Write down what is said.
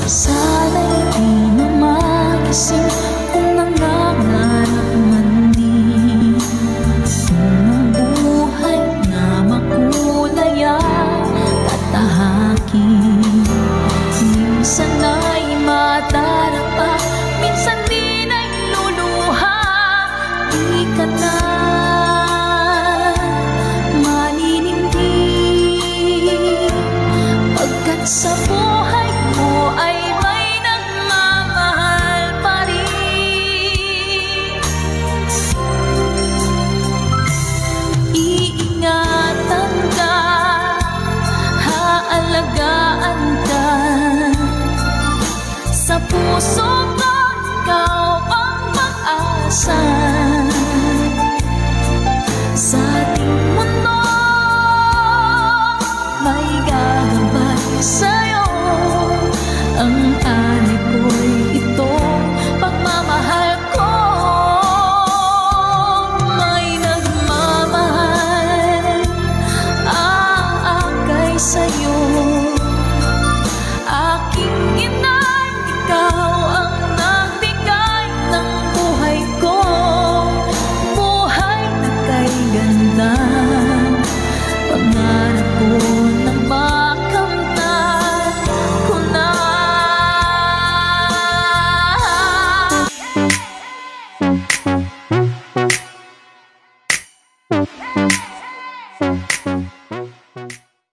Sana'y di na magising kung nangangarap man din ng buhay na makulay at tatahakin. Minsan ay madarapa, minsan din ay luluha. Di ka na maninindig, pagkat sa buhay mo ay may nagmamahal pa rin. Iingatan ka, haalagaan ka, sa puso ko ikaw ang pag-asa.